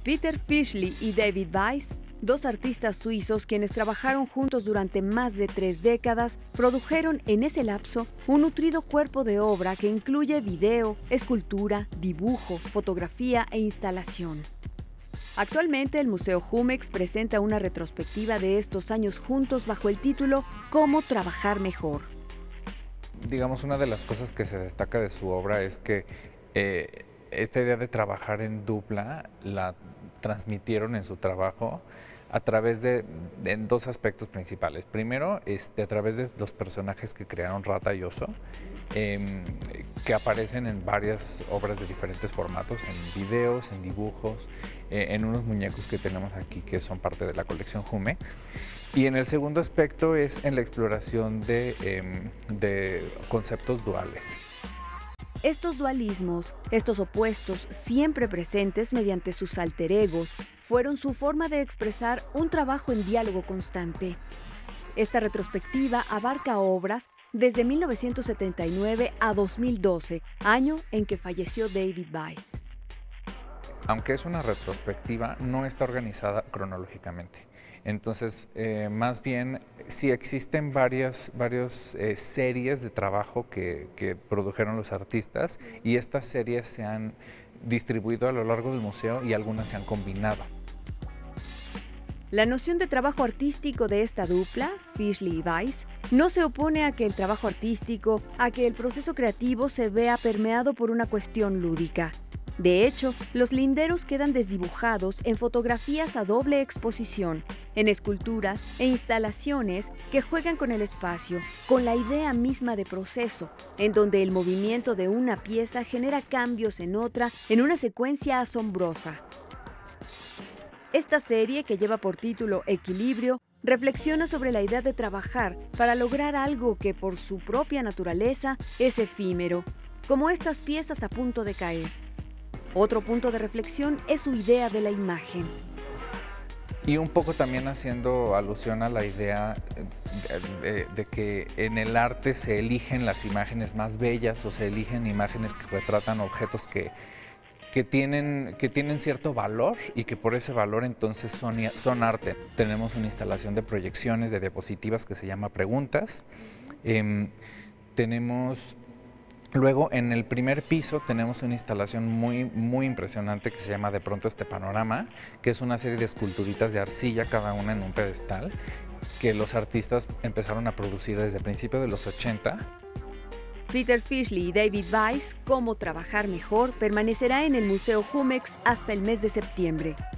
Peter Fischli y David Weiss, dos artistas suizos quienes trabajaron juntos durante más de 3 décadas, produjeron en ese lapso un nutrido cuerpo de obra que incluye video, escultura, dibujo, fotografía e instalación. Actualmente el Museo Jumex presenta una retrospectiva de estos años juntos bajo el título «Cómo trabajar mejor». Digamos, una de las cosas que se destaca de su obra es que esta idea de trabajar en dupla la transmitieron en su trabajo a través en dos aspectos principales. Primero, a través de los personajes que crearon Rata y Oso, que aparecen en varias obras de diferentes formatos, en videos, en dibujos, en unos muñecos que tenemos aquí que son parte de la colección Jumex. Y en el segundo aspecto es en la exploración de conceptos duales. Estos dualismos, estos opuestos siempre presentes mediante sus alter egos, fueron su forma de expresar un trabajo en diálogo constante. Esta retrospectiva abarca obras desde 1979 a 2012, año en que falleció David Weiss. Aunque es una retrospectiva, no está organizada cronológicamente. Entonces, más bien, sí existen varias series de trabajo que produjeron los artistas y estas series se han distribuido a lo largo del museo y algunas se han combinado. La noción de trabajo artístico de esta dupla, Fischli y Weiss, no se opone a que el trabajo artístico, a que el proceso creativo se vea permeado por una cuestión lúdica. De hecho, los linderos quedan desdibujados en fotografías a doble exposición, en esculturas e instalaciones que juegan con el espacio, con la idea misma de proceso, en donde el movimiento de una pieza genera cambios en otra en una secuencia asombrosa. Esta serie, que lleva por título Equilibrio, reflexiona sobre la idea de trabajar para lograr algo que por su propia naturaleza es efímero, como estas piezas a punto de caer. Otro punto de reflexión es su idea de la imagen. Y un poco también haciendo alusión a la idea de que en el arte se eligen las imágenes más bellas o se eligen imágenes que retratan objetos que tienen cierto valor y que por ese valor entonces son arte. Tenemos una instalación de proyecciones de diapositivas que se llama Preguntas. Luego, en el primer piso tenemos una instalación muy impresionante que se llama De pronto este panorama, que es una serie de esculturitas de arcilla, cada una en un pedestal, que los artistas empezaron a producir desde principios de los 80. Peter Fischli y David Weiss, Cómo trabajar mejor, permanecerá en el Museo Jumex hasta el mes de septiembre.